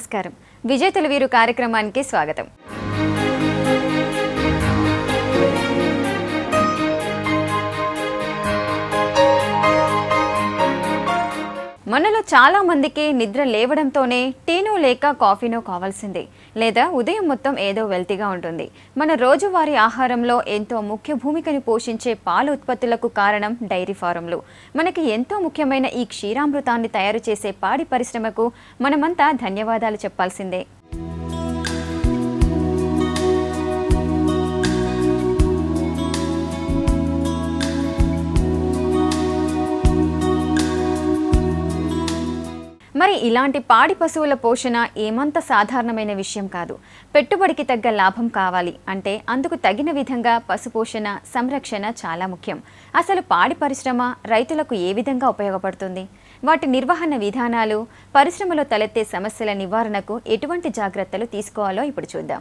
నమస్కారం. విజేతల వీరు కార్యక్రమానికి స్వాగతం. మనలో చాలా మందికి నిద్ర లేవడంతోనే టీనో లేక కాఫీనో కావాల్సిందే, లేదా ఉదయం మొత్తం ఏదో వెల్తీగా ఉంటుంది. మన రోజువారీ ఆహారంలో ఎంతో ముఖ్య భూమికని పోషించే పాల ఉత్పత్తులకు కారణం డైరీ ఫారంలు. మనకి ఎంతో ముఖ్యమైన ఈ క్షీరామృతాన్ని తయారు చేసే పాడి పరిశ్రమకు మనమంతా ధన్యవాదాలు చెప్పాల్సిందే. మరి ఇలాంటి పాడి పశువుల పోషణ ఏమంత సాధారణమైన విషయం కాదు. పెట్టుబడికి తగ్గ లాభం కావాలి అంటే అందుకు తగిన విధంగా పశుపోషణ సంరక్షణ చాలా ముఖ్యం. అసలు పాడి పరిశ్రమ రైతులకు ఏ విధంగా ఉపయోగపడుతుంది? వాటి నిర్వహణ విధానాలు, పరిశ్రమలో తలెత్తే సమస్యల నివారణకు ఎటువంటి జాగ్రత్తలు తీసుకోవాలో ఇప్పుడు చూద్దాం.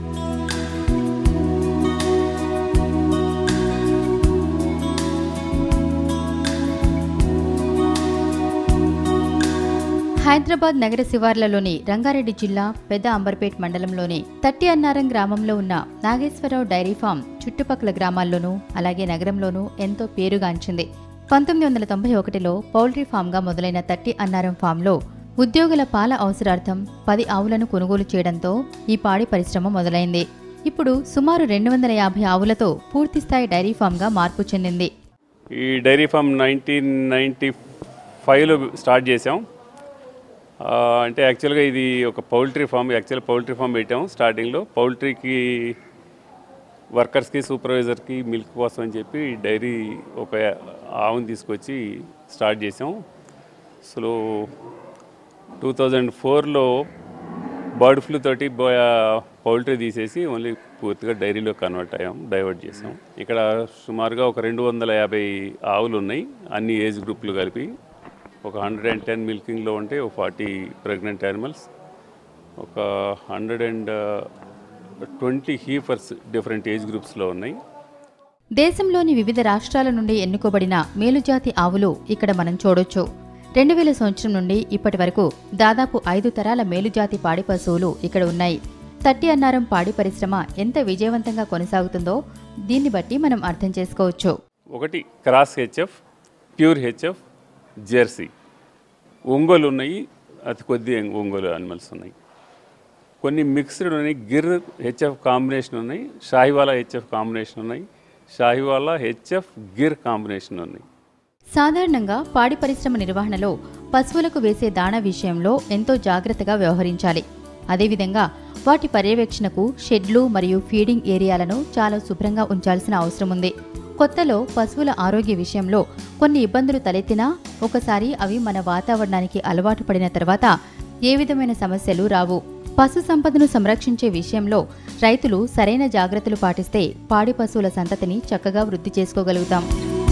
హైదరాబాద్ నగర శివార్లలోని రంగారెడ్డి జిల్లా పెద్ద అంబర్పేట్ మండలంలోని తట్టి అన్నారం గ్రామంలో ఉన్న నాగేశ్వరరావు డైరీ ఫామ్ చుట్టుపక్కల గ్రామాల్లోనూ అలాగే నగరంలోనూ ఎంతో పేరుగాంచింది. 1991లో పౌల్ట్రీ ఫామ్గా మొదలైన తట్టి అన్నారం ఫామ్లో ఉద్యోగుల పాల అవసరార్థం 10 ఆవులను కొనుగోలు చేయడంతో ఈ పాడి పరిశ్రమ మొదలైంది. ఇప్పుడు సుమారు 250 ఆవులతో పూర్తిస్థాయి డైరీ ఫామ్గా మార్పు చెందింది. ఈ డైరీ ఫామ్ 1995లో స్టార్ట్ చేసాం. అంటే యాక్చువల్గా ఇది ఒక పౌల్ట్రీ ఫామ్. పౌల్ట్రీ ఫామ్ పెట్టాము స్టార్టింగ్లో. పౌల్ట్రీకి వర్కర్స్కి సూపర్వైజర్కి మిల్క్ కోసం అని చెప్పి డైరీ ఒక ఆవును తీసుకొచ్చి స్టార్ట్ చేసాం. అసలు 2004లో బర్డ్ ఫ్లూ తోటి పౌల్ట్రీ తీసేసి ఓన్లీ పూర్తిగా డైరీలో డైవర్ట్ చేసాం. ఇక్కడ సుమారుగా ఒక 250 ఆవులు ఉన్నాయి, అన్ని ఏజ్ గ్రూప్లు కలిపి. ఒక 110 మిల్కింగ్లో ఉంటే ఒక 40 ప్రెగ్నెంట్ యానిమల్స్, ఒక 120 హీఫర్స్ డిఫరెంట్ ఏజ్ గ్రూప్స్లో ఉన్నాయి. దేశంలోని వివిధ రాష్ట్రాల నుండి ఎన్నుకోబడిన మేలుజాతి ఆవులు ఇక్కడ మనం చూడొచ్చు. 2000 సంవత్సరం నుండి ఇప్పటి వరకు దాదాపు 5 తరాల మేలుజాతి పాడి పశువులు ఇక్కడ ఉన్నాయి. తట్టి అన్నారం పాడి పరిశ్రమ ఎంత విజయవంతంగా కొనసాగుతుందో దీన్ని బట్టి మనం అర్థం చేసుకోవచ్చు. ఒకటి cross HF, pure HF, Jersey, Ongole ఉన్నాయి, అతి కొద్ది ఒంగోలు యానిమల్స్ ఉన్నాయి. కొన్ని మిక్స్డ్ ఉన్నాయి, గిర్ హెచ్ఎఫ్ కాంబినేషన్ ఉన్నాయి, షాహివాలా హెచ్ఎఫ్ కాంబినేషన్ ఉన్నాయి, షాహివాలా హెచ్ఎఫ్ గిర్ కాంబినేషన్ ఉన్నాయి. సాధారణంగా పాడి పరిశ్రమ నిర్వహణలో పశువులకు వేసే దాణా విషయంలో ఎంతో జాగ్రత్తగా వ్యవహరించాలి. అదేవిధంగా వాటి పర్యవేక్షణకు షెడ్లు మరియు ఫీడింగ్ ఏరియాలను చాలా శుభ్రంగా ఉంచాల్సిన అవసరం ఉంది. కొత్తలో పశువుల ఆరోగ్య విషయంలో కొన్ని ఇబ్బందులు తలెత్తినా ఒకసారి అవి మన వాతావరణానికి అలవాటు పడిన తర్వాత ఏ విధమైన సమస్యలు రావు. పశు సంపదను సంరక్షించే విషయంలో రైతులు సరైన జాగ్రత్తలు పాటిస్తే పాడి పశువుల సంతతిని చక్కగా వృద్ధి చేసుకోగలుగుతాం.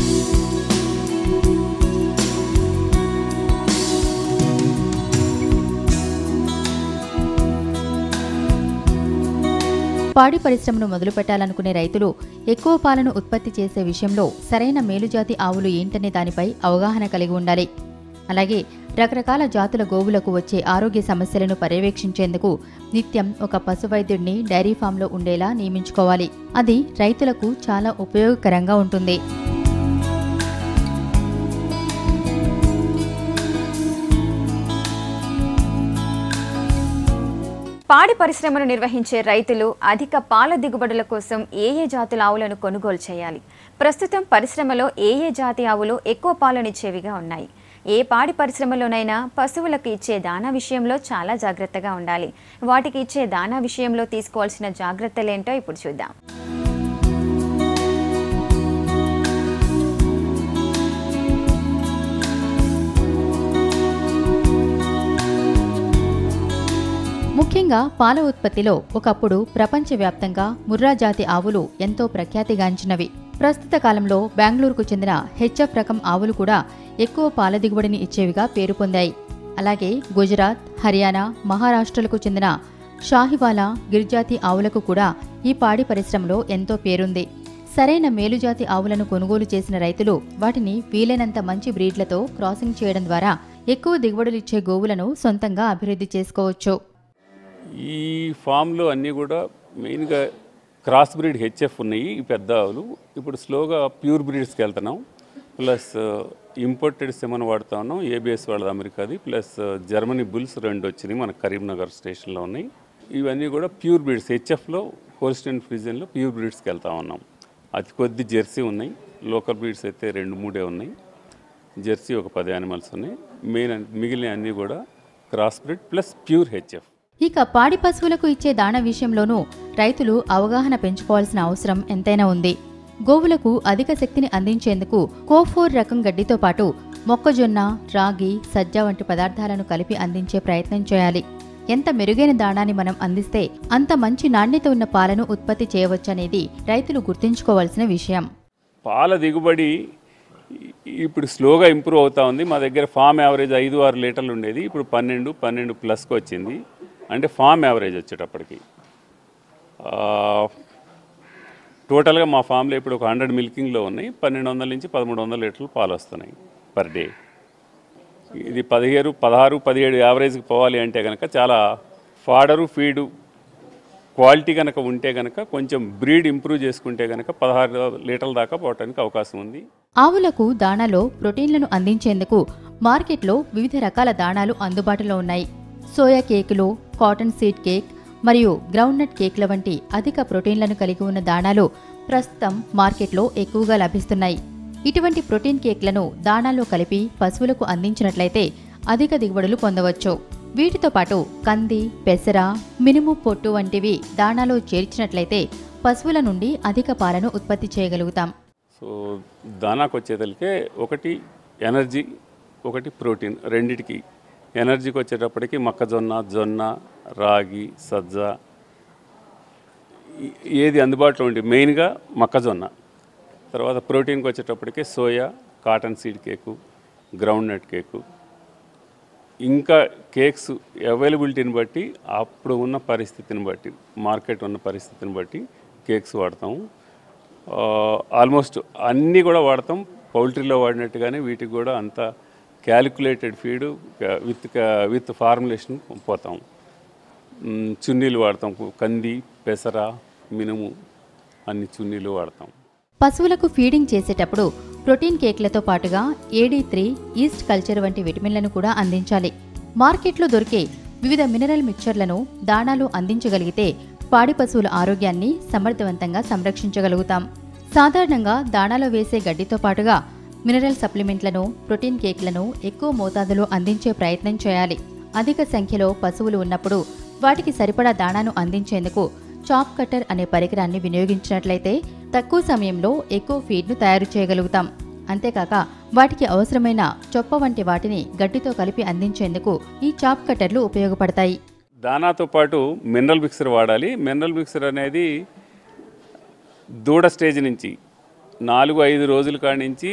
పాడి పరిశ్రమను మొదలుపెట్టాలనుకునే రైతులు ఎక్కువ పాలను ఉత్పత్తి చేసే విషయంలో సరైన మేలుజాతి ఆవులు ఏంటనే దానిపై అవగాహన కలిగి ఉండాలి. అలాగే రకరకాల జాతుల గోవులకు వచ్చే ఆరోగ్య సమస్యలను పర్యవేక్షించేందుకు నిత్యం ఒక పశువైద్యుడిని డైరీ ఫామ్లో ఉండేలా నియమించుకోవాలి. అది రైతులకు చాలా ఉపయోగకరంగా ఉంటుంది. పాడి పరిశ్రమను నిర్వహించే రైతులు అధిక పాల దిగుబడుల కోసం ఏ జాతుల ఆవులను కొనుగోలు చేయాలి? ప్రస్తుతం పరిశ్రమలో ఏ జాతి ఆవులు ఎక్కువ పాలనిచ్చేవిగా ఉన్నాయి? ఏ పాడి పరిశ్రమలోనైనా పశువులకు ఇచ్చే దానా విషయంలో చాలా జాగ్రత్తగా ఉండాలి. వాటికి ఇచ్చే దానా విషయంలో తీసుకోవాల్సిన జాగ్రత్తలేంటో ఇప్పుడు చూద్దాం. ముఖ్యంగా పాల ఉత్పత్తిలో ఒకప్పుడు ప్రపంచవ్యాప్తంగా ముర్రా జాతి ఆవులు ఎంతో ప్రఖ్యాతిగాంచినవి. ప్రస్తుత కాలంలో బెంగళూరుకు చెందిన హెచ్ఎఫ్ రకం ఆవులు కూడా ఎక్కువ పాల దిగుబడిని ఇచ్చేవిగా పేరు పొందాయి. అలాగే గుజరాత్, హర్యానా, మహారాష్ట్రలకు చెందిన షాహివాలా, గిర్జాతి ఆవులకు కూడా ఈ పాడి పరిశ్రమలో ఎంతో పేరుంది. సరైన మేలుజాతి ఆవులను కొనుగోలు చేసిన రైతులు వాటిని వీలైనంత మంచి బ్రీడ్లతో క్రాసింగ్ చేయడం ద్వారా ఎక్కువ దిగుబడులిచ్చే గోవులను సొంతంగా అభివృద్ధి చేసుకోవచ్చు. ఈ ఫామ్లో అన్నీ కూడా మెయిన్గా క్రాస్ బ్రీడ్ హెచ్ఎఫ్ ఉన్నాయి ఈ పెద్ద ఆవులు. ఇప్పుడు స్లోగా ప్యూర్ బ్రీడ్స్కి వెళ్తున్నాం. ప్లస్ ఇంపోర్టెడ్ సెమన్ వాడుతా ఉన్నాం, ఏబిఎస్ వాళ్ళది అమెరికాది, ప్లస్ జర్మనీ బుల్స్ 2 వచ్చినాయి మన కరీంనగర్ స్టేషన్లో ఉన్నాయి. ఇవన్నీ కూడా ప్యూర్ బ్రీడ్స్ హెచ్ఎఫ్లో హోల్స్టైన్ ఫ్రిజియన్లో ప్యూర్ బ్రీడ్స్కి వెళ్తా ఉన్నాం. అతి కొద్ది జెర్సీ ఉన్నాయి, లోకల్ బ్రీడ్స్ అయితే 2-3 ఉన్నాయి, జెర్సీ ఒక 10 యానిమల్స్ ఉన్నాయి. మిగిలిన అన్నీ కూడా cross breed plus pure HF. ఇక పాడి పశువులకు ఇచ్చే దాణ విషయంలోనూ రైతులు అవగాహన పెంచుకోవాల్సిన అవసరం ఎంతైనా ఉంది. గోవులకు అధిక శక్తిని అందించేందుకు కోఫోర్ రకం గడ్డితో పాటు మొక్కజొన్న, రాగి, సజ్జ వంటి పదార్థాలను కలిపి అందించే ప్రయత్నం చేయాలి. ఎంత మెరుగైన దాణాన్ని మనం అందిస్తే అంత మంచి నాణ్యత ఉన్న పాలను ఉత్పత్తి చేయవచ్చనేది రైతులు గుర్తుంచుకోవాల్సిన విషయం. పాల దిగుబడి ఇప్పుడు స్లోగా ఇంప్రూవ్ అవుతా ఉంది. మా దగ్గర ఫామ్ యావరేజ్ 5-6 లీటర్లు ఉండేది, ఇప్పుడు 12 ప్లస్కి వచ్చింది. అంటే ఫామ్ యావరేజ్ వచ్చేటప్పటికి టోటల్గా మా ఫామ్లో ఇప్పుడు ఒక 100 మిల్కింగ్లో ఉన్నాయి. 1200 నుంచి 1300 లీటర్లు పాలు వస్తున్నాయి పర్ డే. ఇది 16, 17 యావరేజ్కి పోవాలి అంటే కనుక చాలా ఫాడరు ఫీడు క్వాలిటీ కనుక ఉంటే కనుక కొంచెం బ్రీడ్ ఇంప్రూవ్ చేసుకుంటే కనుక 16 లీటర్ల దాకా పోవడానికి అవకాశం ఉంది. ఆవులకు దాణాలో ప్రోటీన్లను అందించేందుకు మార్కెట్లో వివిధ రకాల దాణాలు అందుబాటులో ఉన్నాయి. సోయా కేకులు, కాటన్ సీడ్ కేక్ మరియు గ్రౌండ్నట్ కేక్ల వంటి అధిక ప్రోటీన్లను కలిగి ఉన్న దాణాలు ప్రస్తుతం మార్కెట్లో ఎక్కువగా లభిస్తున్నాయి. ఇటువంటి ప్రోటీన్ కేక్లను దాణాలో కలిపి పశువులకు అందించినట్లయితే అధిక దిగుబడులు పొందవచ్చు. వీటితో పాటు కంది, పెసర, మినుము పొట్టు వంటివి దాణాలో చేర్చినట్లయితే పశువుల నుండి అధిక పాలను ఉత్పత్తి చేయగలుగుతాం. సో దానాకు వచ్చేదలికే ఒకటి ఎనర్జీ, ఒకటి ప్రోటీన్. రెండిటికి ఎనర్జీకి వచ్చేటప్పటికి మొక్కజొన్న, జొన్న, రాగి, సజ్జ ఏది అందుబాటులో ఉండి మెయిన్గా మొక్కజొన్న. తర్వాత ప్రోటీన్కి వచ్చేటప్పటికి soya, cotton seed cake, groundnut cake, ఇంకా కేక్స్ అవైలబిలిటీని బట్టి అప్పుడు ఉన్న పరిస్థితిని బట్టి మార్కెట్ ఉన్న పరిస్థితిని బట్టి కేక్స్ వాడతాము. ఆల్మోస్ట్ అన్నీ కూడా వాడతాం. పౌల్ట్రీలో వాడినట్టుగానే వీటికి కూడా అంత క్యాలిక్యులేటెడ్ ఫీడు విత్ ఫార్ములేషన్ పోతాం. చున్నీలు వాడతాం, కంది, పెసర, మినుము అన్ని చున్నీలు వాడతాం. పశువులకు ఫీడింగ్ చేసేటప్పుడు ప్రోటీన్ కేక్లతో పాటుగా AD3, ఈస్ట్ కల్చర్ వంటి విటమిన్లను కూడా అందించాలి. మార్కెట్లో దొరికే వివిధ మినరల్ మిక్చర్లను దాణాలు అందించగలిగితే పాడి పశువుల ఆరోగ్యాన్ని సమర్థవంతంగా సంరక్షించగలుగుతాం. సాధారణంగా దాణాలో వేసే గడ్డితో పాటుగా మినరల్ సప్లిమెంట్లను, ప్రోటీన్ కేక్లను ఎక్కువ మోతాదులో అందించే ప్రయత్నం చేయాలి. అధిక సంఖ్యలో పశువులు ఉన్నప్పుడు వాటికి సరిపడా దాణాను అందించేందుకు చాప్ కటర్ అనే పరికరాన్ని వినియోగించినట్లయితే తక్కువ సమయంలో ఎక్కువ ఫీడ్ను తయారు చేయగలుగుతాం. అంతేకాక వాటికి అవసరమైన చొప్ప వంటి వాటిని గడ్డితో కలిపి అందించేందుకు ఈ చాప్ కట్టర్లు ఉపయోగపడతాయి. దానాతో పాటు మినరల్ మిక్సర్ వాడాలి. మినరల్ మిక్సర్ అనేది దూడ స్టేజ్ నుంచి 4-5 రోజుల కాడి నుంచి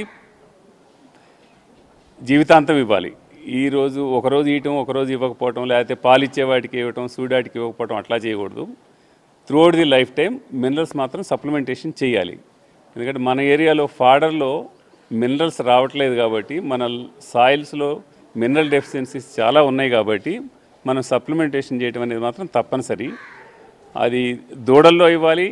జీవితాంతం ఇవ్వాలి. ఈరోజు ఒకరోజు ఇవ్వటం, ఒకరోజు ఇవ్వకపోవటం, లేకపోతే పాలిచ్చే వాటికి ఇవ్వటం, సూడాటికి ఇవ్వకపోవటం అట్లా చేయకూడదు. Throughout the lifetime minerals మాత్రం సప్లిమెంటేషన్ చేయాలి. ఎందుకంటే మన ఏరియాలో ఫాడర్లో మినరల్స్ రావట్లేదు కాబట్టి, మన సాయిల్స్లో మినరల్ డెఫిషియన్సీస్ చాలా ఉన్నాయి కాబట్టి మనం సప్లిమెంటేషన్ చేయడం అనేది మాత్రం తప్పనిసరి. అది దూడల్లో ఇవ్వాలి,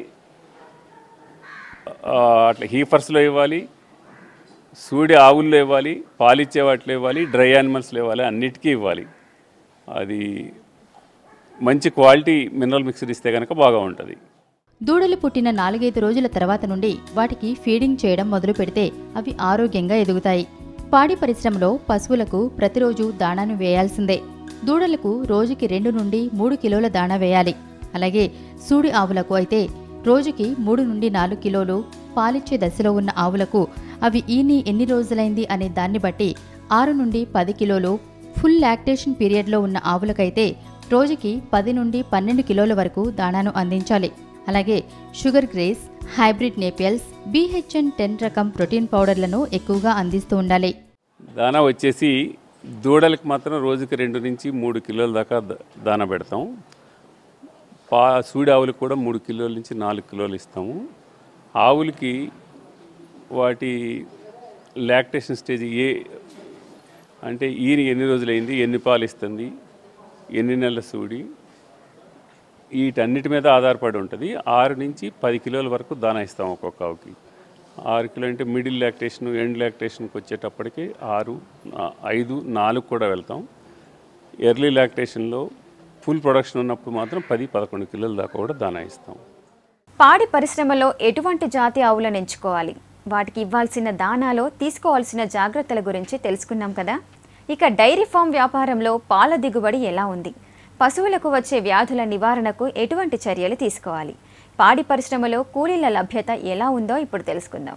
అట్లా హీఫర్స్లో ఇవ్వాలి, సూడి ఆవుల్లో ఇవ్వాలి, పాలిచ్చే వాటిలో ఇవ్వాలి, డ్రై యానిమల్స్లో ఇవ్వాలి, అన్నిటికీ ఇవ్వాలి. అది మంచి క్వాలిటీ మినరల్ మిక్సర్ ఇస్తే కనుక బాగా ఉంటుంది. దూడలు పుట్టిన 4-5 రోజుల తర్వాత నుండి వాటికి ఫీడింగ్ చేయడం మొదలు పెడితే అవి ఆరోగ్యంగా ఎదుగుతాయి. పాడి పరిశ్రమలో పశువులకు ప్రతిరోజు దాణాను వేయాల్సిందే. దూడలకు రోజుకి 2 నుండి 3 కిలోల దాణా వేయాలి. అలాగే సూడి ఆవులకు అయితే రోజుకి 3 నుండి 4 కిలోలు, పాలిచ్చే దశలో ఉన్న ఆవులకు అవి ఈని ఎన్ని రోజులైంది అనే దాన్ని బట్టి 6 నుండి 10 కిలోలు, ఫుల్ లాక్టేషన్ పీరియడ్లో ఉన్న ఆవులకైతే రోజుకి 10 నుండి 12 కిలోల వరకు దాణాను అందించాలి. అలాగే షుగర్ గ్రేస్, హైబ్రిడ్ నేపియల్స్, BHN10 రకం ప్రోటీన్ పౌడర్లను ఎక్కువగా అందిస్తూ ఉండాలి. దానా వచ్చేసి దూడలకు మాత్రం రోజుకి 2 నుంచి 3 కిలోల దాకా దానా పెడతాం. సూడి ఆవులకు కూడా 3 కిలోల నుంచి 4 కిలోలు ఇస్తాము. ఆవులకి వాటి లాక్టేషన్ స్టేజ్ అంటే ఈని ఎన్ని రోజులైంది, ఎన్ని పాలు ఇస్తుంది, ఎన్ని నెలల సూడి, వీటన్నిటి మీద ఆధారపడి ఉంటుంది. 6 నుంచి 10 కిలోల వరకు దానా ఇస్తాం ఒక్కొక్క ఆవుకి. 6 కిలో అంటే మిడిల్ లాక్టేషన్, ఎండ్ లాక్టేషన్కి వచ్చేటప్పటికి 6, 5, 4 కూడా వెళ్తాం. ఎర్లీ లాక్టేషన్లో ఫుల్ ప్రొడక్షన్ ఉన్నప్పుడు మాత్రం 10-11 కిలోల దాకా కూడా దానా ఇస్తాం. పాడి పరిశ్రమలో ఎటువంటి జాతి ఆవులను ఎంచుకోవాలి, వాటికి ఇవ్వాల్సిన దానాలో తీసుకోవాల్సిన జాగ్రత్తల గురించి తెలుసుకున్నాం కదా. ఇక డైరీ ఫామ్ వ్యాపారంలో పాల దిగుబడి ఎలా ఉంది, పశువులకు వచ్చే వ్యాధుల నివారణకు ఎటువంటి చర్యలు తీసుకోవాలి, పాడి పరిశ్రమలో కూలీల లభ్యత ఎలా ఉందో ఇప్పుడు తెలుసుకుందాం.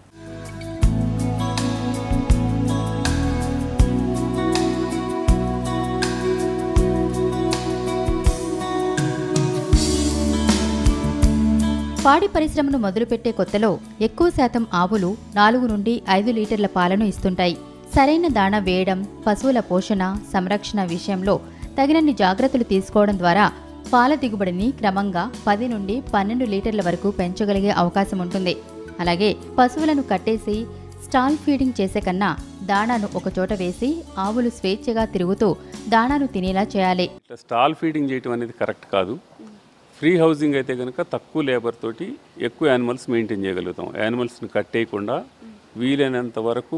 పాడి పరిశ్రమను మొదలుపెట్టే కొత్తలో ఎక్కువ శాతం ఆవులు 4 నుండి 5 లీటర్ల పాలను ఇస్తుంటాయి. సరైన దాణా వేయడం, పశువుల పోషణ, సంరక్షణ విషయంలో తగినన్ని జాగ్రత్తలు తీసుకోవడం ద్వారా పాల దిగుబడిని క్రమంగా 10 నుండి 12 లీటర్ల వరకు పెంచగలిగే అవకాశం ఉంటుంది. అలాగే పశువులను కట్టేసి స్టాల్ ఫీడింగ్ చేసే కన్నా దాణాను ఒకచోట వేసి ఆవులు స్వేచ్ఛగా తిరుగుతూ దాణాను తినేలా చేయాలి. స్టాల్ ఫీడింగ్ చేయటం అనేది కరెక్ట్ కాదు. ఫ్రీ హౌసింగ్ అయితే కనుక తక్కువ లేబర్ తోటి ఎక్కువ యానిమల్స్ మెయింటైన్ చేయగలుగుతాం. యానిమల్స్ని కట్టేయకుండా వీలైనంత వరకు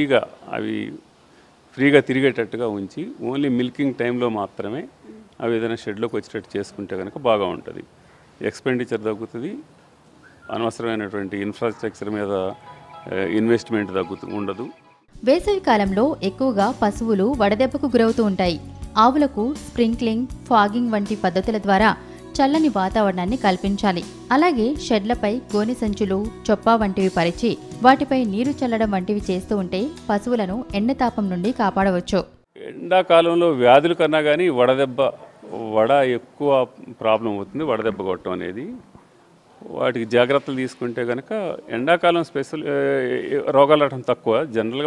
ఫ్రీగా తిరిగేటట్టుగా ఉంచి ఓన్లీ మిల్కింగ్ టైంలో మాత్రమే అవి ఏదైనా షెడ్లోకి వచ్చేటట్టు చేసుకుంటే కనుక బాగా ఉంటుంది. ఎక్స్పెండిచర్ తగ్గుతుంది, అనవసరమైనటువంటి ఇన్ఫ్రాస్ట్రక్చర్ మీద ఇన్వెస్ట్మెంట్ ఉండదు. వేసవి కాలంలో ఎక్కువగా పశువులు వడదెబ్బకు గురవుతూ ఉంటాయి. ఆవులకు స్ప్రింక్లింగ్, ఫాగింగ్ వంటి పద్ధతుల ద్వారా చల్లని వాతావరణాన్ని కల్పించాలి. అలాగే షెడ్లపై గోనె సంచులు, చొప్పా వంటివి పరిచి వాటిపై నీరు చల్లడం వంటివి చేస్తూ ఉంటే పశువులను ఎండతాపం నుండి కాపాడవచ్చు. ఎండాకాలంలో వ్యాధుల కన్నా కానీ వడ ఎక్కువ ప్రాబ్లం అవుతుంది. వడదెబ్బ కొట్టడం అనేది వాటికి జాగ్రత్తలు తీసుకుంటే కనుక ఎండాకాలం స్పెషల్ రోగాలు రావడం తక్కువ. జనరల్గా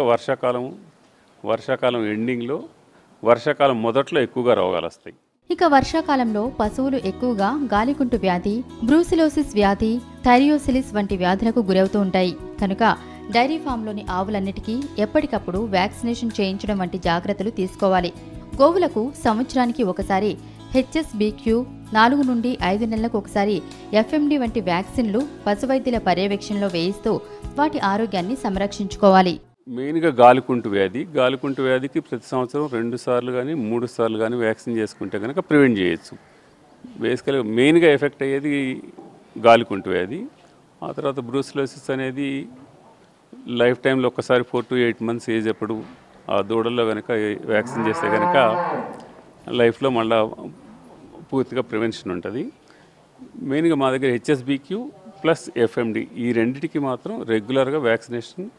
వర్షాకాలం ఎండింగ్లో, వర్షాకాలం మొదట్లో ఎక్కువగా రోగాలు వస్తాయి. ఇక వర్షాకాలంలో పశువులు ఎక్కువగా గాలికుంటు వ్యాధి, బ్రూసిలోసిస్ వ్యాధి, థైరియోసిలిస్ వంటి వ్యాధులకు గురవుతూ ఉంటాయి. కనుక డైరీ ఫామ్లోని ఆవులన్నిటికీ ఎప్పటికప్పుడు వ్యాక్సినేషన్ చేయించడం వంటి జాగ్రత్తలు తీసుకోవాలి. గోవులకు సంవత్సరానికి ఒకసారి HSBQ, 4 నుండి 5 నెలలకు ఒకసారి FMD వంటి వ్యాక్సిన్లు పశువైద్యుల పర్యవేక్షణలో వేయిస్తూ వాటి ఆరోగ్యాన్ని సంరక్షించుకోవాలి. మెయిన్గా గాలికుంటు వ్యాధికి ప్రతి సంవత్సరం 2 సార్లు కానీ 3 సార్లు కానీ వ్యాక్సిన్ చేసుకుంటే కనుక ప్రివెంట్ చేయొచ్చు. బేసికల్గా మెయిన్గా ఎఫెక్ట్ అయ్యేది గాలికుంటు వ్యాధి. ఆ తర్వాత బ్రూసిలోసిస్ అనేది లైఫ్ టైంలో ఒకసారి 4 to 8 months ఏజ్ ఎప్పుడు ఆ దూడల్లో కనుక వ్యాక్సిన్ చేస్తే కనుక లైఫ్లో మళ్ళీ పూర్తిగా ప్రివెన్షన్ ఉంటుంది. మెయిన్గా మా దగ్గర HSBQ ప్లస్ FMD ఈ రెండింటికి మాత్రం రెగ్యులర్గా వ్యాక్సినేషన్.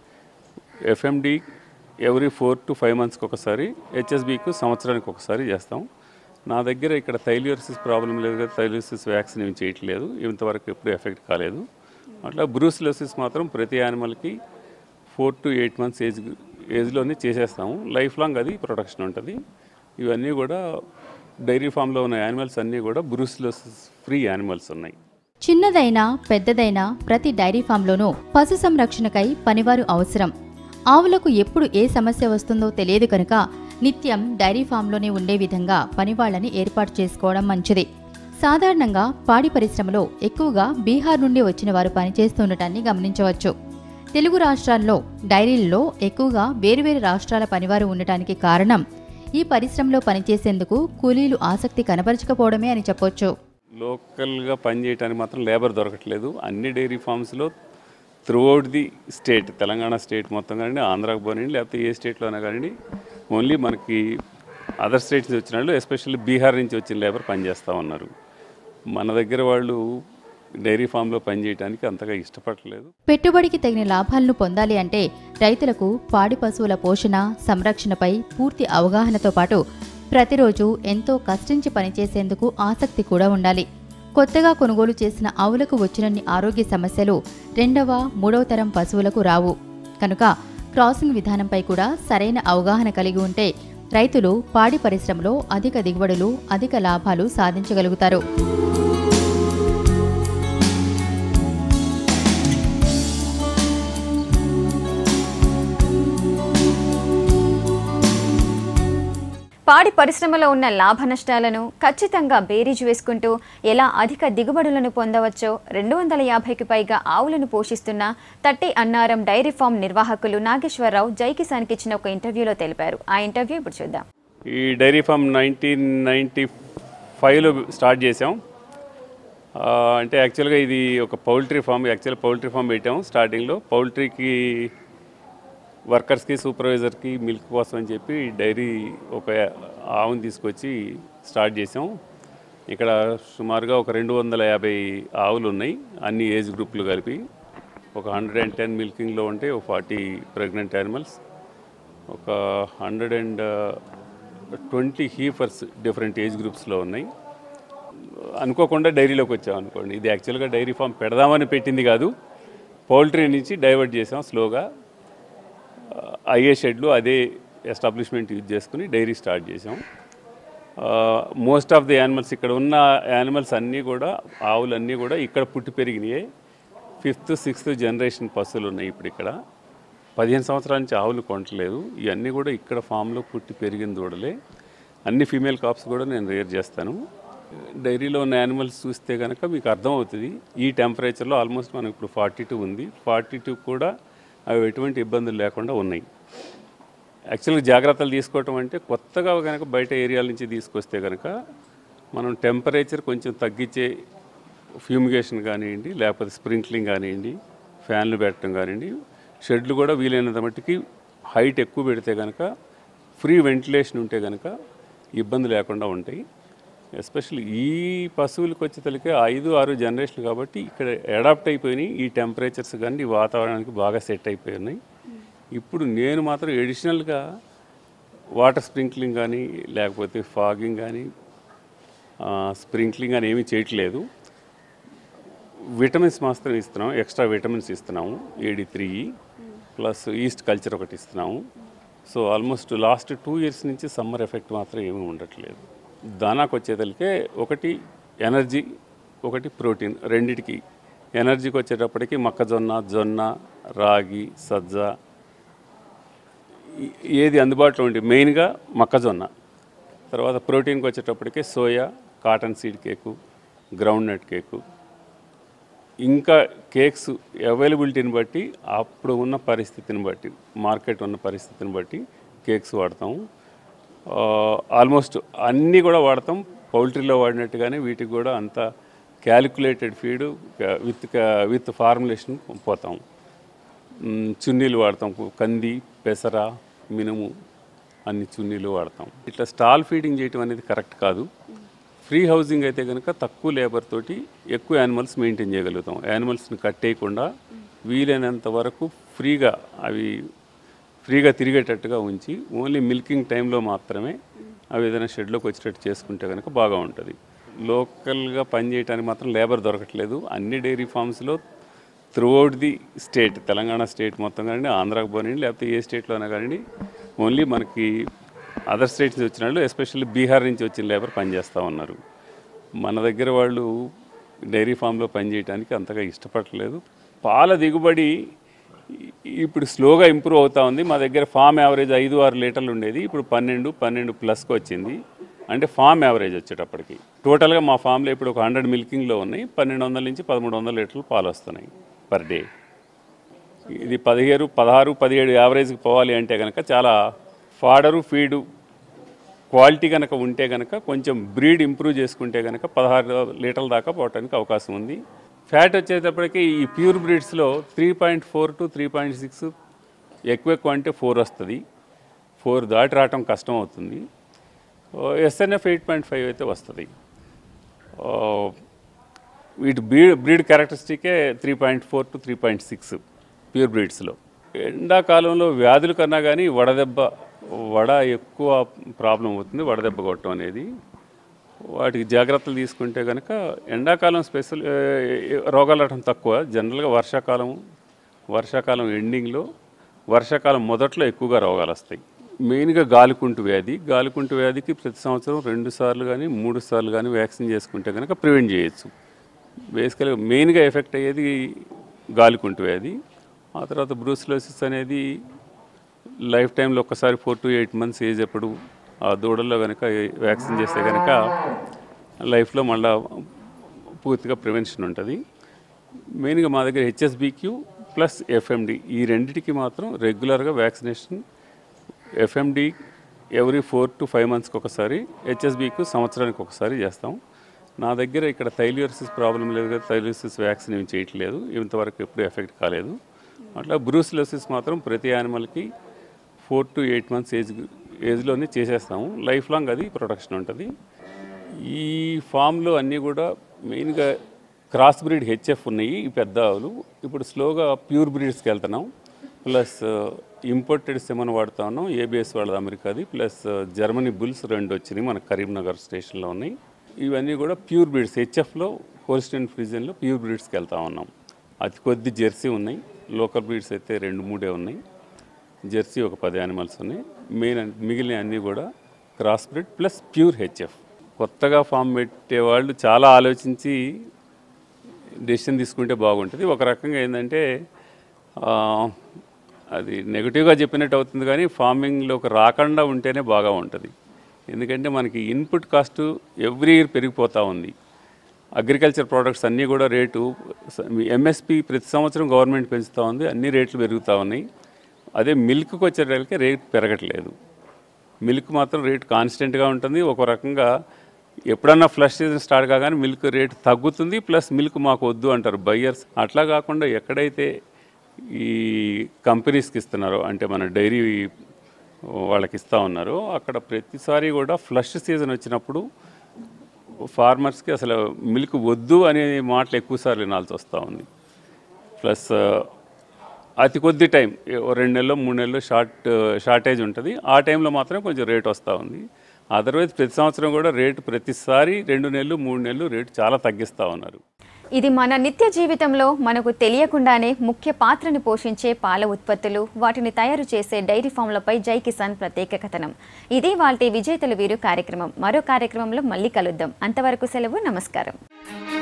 FMD ఎవ్రీ 4 to 5 monthsకి ఒకసారి, HSBQ సంవత్సరానికి ఒకసారి చేస్తాం. నా దగ్గర ఇక్కడ థైలియోసిస్ ప్రాబ్లం లేదు కదా, థైలియోసిస్ వ్యాక్సిన్ ఏం చేయట్లేదు, ఇంతవరకు ఎప్పుడు ఎఫెక్ట్ కాలేదు. అట్లా బ్రూసిలోసిస్ మాత్రం ప్రతి యానిమల్కి 4 to 8 months ఏజ్లోనే చేసేస్తాము. లైఫ్ లాంగ్ అది ప్రొటెక్షన్ ఉంటుంది. ఇవన్నీ కూడా డైరీ ఫామ్లో ఉన్న యానిమల్స్ అన్నీ కూడా బ్రూసిలోసిస్ ఫ్రీ యానిమల్స్ ఉన్నాయి. చిన్నదైనా పెద్దదైనా ప్రతి డైరీ ఫామ్లోనూ పశు సంరక్షణకై పనివారు అవసరం. ఆవులకు ఎప్పుడు ఏ సమస్య వస్తుందో తెలియదు కనుక నిత్యం డైరీ ఫామ్లోనే ఉండే విధంగా పనివాళ్లని ఏర్పాటు చేసుకోవడం మంచిది. సాధారణంగా పాడి పరిశ్రమలో ఎక్కువగా బీహార్ నుండి వచ్చిన వారు పనిచేస్తుండటాన్ని గమనించవచ్చు. తెలుగు రాష్ట్రాల్లో డైరీల్లో ఎక్కువగా వేరువేరు రాష్ట్రాల పనివారు ఉండటానికి కారణం ఈ పరిశ్రమలో పనిచేసేందుకు కూలీలు ఆసక్తి కనబరచకపోవడమే అని చెప్పొచ్చు. లోకల్గా పనిచేయడానికి మాత్రం లేబర్ దొరకట్లేదు. అన్ని డైరీ ఫామ్స్లో throughout the state, Telangana state మొత్తం కానీ, ఆంధ్రాకు పోనండి, లేకపోతే ఏ స్టేట్లోనే కానీ ఓన్లీ మనకి అదర్ స్టేట్స్ నుంచి వచ్చిన వాళ్ళు, ఎస్పెషల్లీ బీహార్ నుంచి వచ్చిన లేబర్ పనిచేస్తూ ఉన్నారు. మన దగ్గర వాళ్ళు డైరీ ఫామ్లో పనిచేయడానికి అంతగా ఇష్టపడలేదు. పెట్టుబడికి తగిన లాభాలను పొందాలి అంటే రైతులకు పాడి పశువుల పోషణ, సంరక్షణపై పూర్తి అవగాహనతో పాటు ప్రతిరోజు ఎంతో కష్టించి పనిచేసేందుకు ఆసక్తి కూడా ఉండాలి. కొత్తగా కొనుగోలు చేసిన ఆవులకు వచ్చినన్ని ఆరోగ్య సమస్యలు 2వ, 3వ తరం పశువులకు రావు. కనుక క్రాసింగ్ విధానంపై కూడా సరైన అవగాహన కలిగి ఉంటే రైతులు పాడి పరిశ్రమలో అధిక దిగుబడులు, అధిక లాభాలు సాధించగలుగుతారు. పాడి పరిశ్రమలో ఉన్న లాభ నష్టాలను ఖచ్చితంగా బేరీజు వేసుకుంటూ ఎలా అధిక దిగుబడులను పొందవచ్చో 250కి పైగా ఆవులను పోషిస్తున్న తట్టి అన్నారం డైరీ ఫామ్ నిర్వాహకులు నాగేశ్వరరావు జై కిసాన్కి ఇచ్చిన ఒక ఇంటర్వ్యూలో తెలిపారు. ఆ ఇంటర్వ్యూ ఇప్పుడు చూద్దాం. ఈ డైరీ ఫామ్ 1995లో స్టార్ట్ చేసాం. అంటే యాక్చువల్గా ఇది ఒక పౌల్ట్రీ ఫామ్. పౌల్ట్రీ ఫామ్ పెట్టాం. స్టార్టింగ్లో పౌల్ట్రీకి వర్కర్స్కి సూపర్వైజర్కి మిల్క్ కోసం అని చెప్పి డైరీ ఒక ఆవుని తీసుకొచ్చి స్టార్ట్ చేసాం. ఇక్కడ సుమారుగా ఒక 250 ఆవులు ఉన్నాయి, అన్ని ఏజ్ గ్రూపులు కలిపి. ఒక 110 మిల్కింగ్లో ఉంటే ఒక 40 ప్రెగ్నెంట్ యానిమల్స్, ఒక 120 హీఫర్స్ డిఫరెంట్ ఏజ్ గ్రూప్స్లో ఉన్నాయి. అనుకోకుండా డైరీలోకి వచ్చాం అనుకోండి. ఇది యాక్చువల్గా డైరీ ఫామ్ పెడదామని పెట్టింది కాదు, పౌల్ట్రీ నుంచి డైవర్ట్ చేసాం స్లోగా. అయ్యే షెడ్లు అదే ఎస్టాబ్లిష్మెంట్ యూజ్ చేసుకుని డైరీ స్టార్ట్ చేసాం. మోస్ట్ ఆఫ్ ది యానిమల్స్, ఇక్కడ ఉన్న యానిమల్స్ అన్నీ కూడా, ఆవులన్నీ కూడా ఇక్కడ పుట్టి పెరిగినాయి. 5th 6th జనరేషన్ పశువులు ఉన్నాయి ఇప్పుడు ఇక్కడ. 15 సంవత్సరాల నుంచి ఆవులు కొనట్లేదు. ఇవన్నీ కూడా ఇక్కడ ఫామ్లో పుట్టి పెరిగిన దూడలే. అన్ని ఫీమేల్ కాప్స్ కూడా నేను రేర్ చేస్తాను. డైరీలో ఉన్న యానిమల్స్ చూస్తే కనుక మీకు అర్థమవుతుంది. ఈ టెంపరేచర్లో ఆల్మోస్ట్ మనకు ఇప్పుడు 42 ఉంది. 42 కూడా అవి ఎటువంటి ఇబ్బందులు లేకుండా ఉన్నాయి. యాక్చువల్గా జాగ్రత్తలు తీసుకోవటం అంటే కొత్తగా కనుక బయట ఏరియాల నుంచి తీసుకొస్తే కనుక మనం టెంపరేచర్ కొంచెం తగ్గించే ఫ్యూమిగేషన్ కానివ్వండి, లేకపోతే స్ప్రింక్లింగ్ కానివ్వండి, ఫ్యాన్లు పెట్టడం కానివ్వండి, షెడ్లు కూడా వీలైనంత మట్టికి హైట్ ఎక్కువ పెడితే కనుక, ఫ్రీ వెంటిలేషన్ ఉంటే కనుక ఇబ్బంది లేకుండా ఉంటాయి. ఎస్పెషల్లీ ఈ పశువులకు వచ్చేసరికి 5-6 జనరేషన్లు కాబట్టి ఇక్కడ అడాప్ట్ అయిపోయినాయి. ఈ టెంపరేచర్స్ కానీ ఈ వాతావరణానికి బాగా సెట్ అయిపోయి ఉన్నాయి. ఇప్పుడు నేను మాత్రం ఎడిషనల్గా వాటర్ స్ప్రింక్లింగ్ కానీ, లేకపోతే ఫాగింగ్ కానీ, స్ప్రింక్లింగ్ కానీ ఏమీ చేయట్లేదు. విటమిన్స్ మాత్రం ఇస్తున్నాము, ఎక్స్ట్రా విటమిన్స్ ఇస్తున్నాము. AD3 ప్లస్ ఈస్ట్ కల్చర్ ఒకటి ఇస్తున్నాము. సో ఆల్మోస్ట్ లాస్ట్ 2 years నుంచి సమ్మర్ ఎఫెక్ట్ మాత్రం ఏమీ ఉండట్లేదు. దానాకు వచ్చేతలకే ఒకటి ఎనర్జీ, ఒకటి ప్రోటీన్. రెండిటికి ఎనర్జీకి వచ్చేటప్పటికి మొక్కజొన్న, జొన్న, రాగి, సజ్జ, ఏది అందుబాటులో ఉండి మెయిన్గా మొక్కజొన్న. తర్వాత ప్రోటీన్కి వచ్చేటప్పటికి soya, cotton seed cake, groundnut cake. ఇంకా కేక్స్ అవైలబిలిటీని బట్టి, అప్పుడు ఉన్న పరిస్థితిని బట్టి, మార్కెట్ ఉన్న పరిస్థితిని బట్టి కేక్స్ వాడతాము. ఆల్మోస్ట్ అన్నీ కూడా వాడతాం. పౌల్ట్రీలో వాడినట్టుగానే వీటికి కూడా అంత క్యాలిక్యులేటెడ్ ఫీడ్ విత్ ఫార్ములేషన్ పోతాం. చున్నీలు వాడతాం, కంది, పెసర, మినుము అన్ని చున్నీలు వాడతాం. ఇట్లా స్టాల్ ఫీడింగ్ చేయటం అనేది కరెక్ట్ కాదు. ఫ్రీ హౌసింగ్ అయితే కనుక తక్కువ లేబర్ తోటి ఎక్కువ యానిమల్స్ మెయింటైన్ చేయగలుగుతాం. యానిమల్స్ని కట్టేయకుండా వీలైనంత వరకు ఫ్రీగా తిరిగేటట్టుగా ఉంచి ఓన్లీ మిల్కింగ్ టైంలో మాత్రమే అవి ఏదైనా షెడ్లోకి వచ్చేటట్టు చేసుకుంటే కనుక బాగా ఉంటుంది. లోకల్గా పనిచేయడానికి మాత్రం లేబర్ దొరకట్లేదు. అన్ని డైరీ ఫామ్స్లో throughout the state, Telangana state మొత్తం కానివ్వండి, ఆంధ్రాకు పోనండి, లేకపోతే ఏ స్టేట్లోనే కానివ్వండి, ఓన్లీ మనకి అదర్ స్టేట్స్ నుంచి వచ్చిన వాళ్ళు, ఎస్పెషల్లీ బీహార్ నుంచి వచ్చిన లేబర్ పనిచేస్తూ ఉన్నారు. మన దగ్గర వాళ్ళు డైరీ ఫామ్లో పనిచేయడానికి అంతగా ఇష్టపడలేదు. పాల దిగుబడి ఇప్పుడు స్లోగా ఇంప్రూవ్ అవుతూ ఉంది. మా దగ్గర ఫామ్ యావరేజ్ 5-6 లీటర్లు ఉండేది, ఇప్పుడు 12+ వచ్చింది. అంటే ఫామ్ యావరేజ్ వచ్చేటప్పటికి టోటల్గా మా ఫామ్లో ఇప్పుడు ఒక 100 మిల్కింగ్లో ఉన్నాయి. 1200 నుంచి 1300 లీటర్లు పాలు వస్తున్నాయి పర్ డే. ఇది 16-17 యావరేజ్కి పోవాలి అంటే కనుక చాలా ఫాడరు, ఫీడు క్వాలిటీ కనుక ఉంటే కనుక, కొంచెం బ్రీడ్ ఇంప్రూవ్ చేసుకుంటే కనుక 16 లీటర్ల దాకా పోవడానికి అవకాశం ఉంది. ఫ్యాట్ వచ్చేటప్పటికి ఈ ప్యూర్ బ్రీడ్స్లో 3.4 to 3.6, ఎక్కువ అంటే 4 వస్తుంది. 4 దాటి రావటం కష్టం అవుతుంది. SNF 8.5 అయితే వస్తుంది. వీటి బ్రీడ్ క్యారెక్టరిస్టికే 3.4 to 3.6 ప్యూర్ బ్రీడ్స్లో. ఎండాకాలంలో వ్యాధుల కన్నా కానీ వడ ఎక్కువ ప్రాబ్లం అవుతుంది. వడదెబ్బ కొట్టడం అనేది. వాటికి జాగ్రత్తలు తీసుకుంటే కనుక ఎండాకాలం స్పెషల్ రోగాలు రావడం తక్కువ. జనరల్గా వర్షాకాలం ఎండింగ్లో, వర్షాకాలం మొదట్లో ఎక్కువగా రోగాలు వస్తాయి. మెయిన్గా గాలికుంటు వ్యాధికి ప్రతి సంవత్సరం 2 సార్లు కానీ 3 సార్లు కానీ వ్యాక్సిన్ చేసుకుంటే కనుక ప్రివెంట్ చేయొచ్చు. బేసికల్గా మెయిన్గా ఎఫెక్ట్ అయ్యేది గాలికుంటు వ్యాధి. ఆ తర్వాత బ్రూసిలోసిస్ అనేది లైఫ్ టైంలో ఒక్కసారి 4 to 8 months ఏజ్ ఎప్పుడు ఆ దూడల్లో కనుక వ్యాక్సిన్ చేస్తే కనుక లైఫ్లో మళ్ళీ పూర్తిగా ప్రివెన్షన్ ఉంటుంది. మెయిన్గా మా దగ్గర హెచ్ఎస్బిక్యూ ప్లస్ ఎఫ్ఎండి ఈ రెండింటికి మాత్రం రెగ్యులర్గా వ్యాక్సినేషన్. ఎఫ్ఎండి ఎవ్రీ 4 to 5 monthsకి ఒకసారి, హెచ్ఎస్బిక్యూ సంవత్సరానికి ఒకసారి చేస్తాం. నా దగ్గర ఇక్కడ థైలియోసిస్ ప్రాబ్లం లేదు కదా, థైలియోసిస్ వ్యాక్సిన్ ఏమి చేయట్లేదు, ఇంతవరకు ఎప్పుడు ఎఫెక్ట్ కాలేదు. అట్లా బ్రూసిలోసిస్ మాత్రం ప్రతి యానిమల్కి 4 to 8 months ఏజ్లోనే చేసేస్తాము. లైఫ్ లాంగ్ అది ప్రొటెక్షన్ ఉంటుంది. ఈ ఫామ్లో అన్నీ కూడా మెయిన్గా క్రాస్ బ్రీడ్ హెచ్ఎఫ్ ఉన్నాయి ఈ పెద్ద ఆవులు. ఇప్పుడు స్లోగా ప్యూర్ బ్రీడ్స్కి వెళ్తున్నాం. ప్లస్ ఇంపోర్టెడ్ సెమన్ వాడుతా ఉన్నాం, ఏబిఎస్ వాళ్ళది అమెరికాది, ప్లస్ జర్మనీ బుల్స్ 2 వచ్చినాయి మనకు కరీంనగర్ స్టేషన్లో ఉన్నాయి. ఇవన్నీ కూడా ప్యూర్ బ్రీడ్స్. హెచ్ఎఫ్లో హోల్స్టైన్ ఫ్రీజియన్లో ప్యూర్ బ్రీడ్స్కి వెళ్తూ ఉన్నాం. అతి కొద్ది జెర్సీ ఉన్నాయి, లోకల్ బ్రీడ్స్ అయితే 2-3 ఉన్నాయి. జెర్సీ ఒక 10 యానిమల్స్ ఉన్నాయి. మిగిలిన అన్నీ కూడా cross breed plus pure HF. కొత్తగా ఫామ్ పెట్టే వాళ్ళు చాలా ఆలోచించి డెసిషన్ తీసుకుంటే బాగుంటుంది. ఒక రకంగా ఏంటంటే అది నెగిటివ్గా చెప్పినట్టు అవుతుంది, కానీ ఫార్మింగ్లోకి రాకుండా ఉంటేనే బాగా ఉంటుంది. ఎందుకంటే మనకి ఇన్పుట్ కాస్ట్ ఎవ్రీ ఇయర్ పెరిగిపోతూ ఉంది. అగ్రికల్చర్ ప్రోడక్ట్స్ అన్నీ కూడా రేటు ఎంఎస్పి ప్రతి సంవత్సరం గవర్నమెంట్ పెంచుతూ ఉంది, అన్ని రేట్లు పెరుగుతూ ఉన్నాయి. అదే మిల్క్కి వచ్చేటప్పటికి రేట్ పెరగట్లేదు. మిల్క్ మాత్రం రేట్ కాన్స్టెంట్గా ఉంటుంది. ఒక రకంగా ఎప్పుడన్నా ఫ్లష్ సీజన్ స్టార్ట్ కాగానే మిల్క్ రేట్ తగ్గుతుంది, ప్లస్ మిల్క్ మాకు వద్దు అంటారు బయ్యర్స్. అట్లా కాకుండా ఎక్కడైతే ఈ కంపెనీస్కి ఇస్తున్నారో, అంటే మన డైరీ వాళ్ళకి ఇస్తూ ఉన్నారో, అక్కడ ప్రతిసారి కూడా ఫ్లష్ సీజన్ వచ్చినప్పుడు ఫార్మర్స్కి అసలు మిల్క్ వద్దు అనే మాటలు ఎక్కువసార్లు వినాల్సి వస్తూ ఉంది. ప్లస్ అతి కొద్ది టైం 2 నెలలు 3 నెలలు షార్టేజ్ ఉంటుంది. ఆ టైంలో మాత్రం కొంచెం రేట్ వస్తూ ఉంది. అదర్వైజ్ ప్రతి సంవత్సరం కూడా రేటు ప్రతిసారి 2 నెలలు 3 నెలలు రేటు చాలా తగ్గిస్తూ ఉన్నారు. ఇది మన నిత్య జీవితంలో మనకు తెలియకుండానే ముఖ్య పాత్రను పోషించే పాల ఉత్పత్తులు, వాటిని తయారు చేసే డైరీ ఫామ్లపై జై కిసాన్ ప్రత్యేక కథనం. ఇది వాటి విజేతలు వీరు కార్యక్రమం. మరో కార్యక్రమంలో మళ్ళీ కలుద్దాం. అంతవరకు సెలవు. నమస్కారం.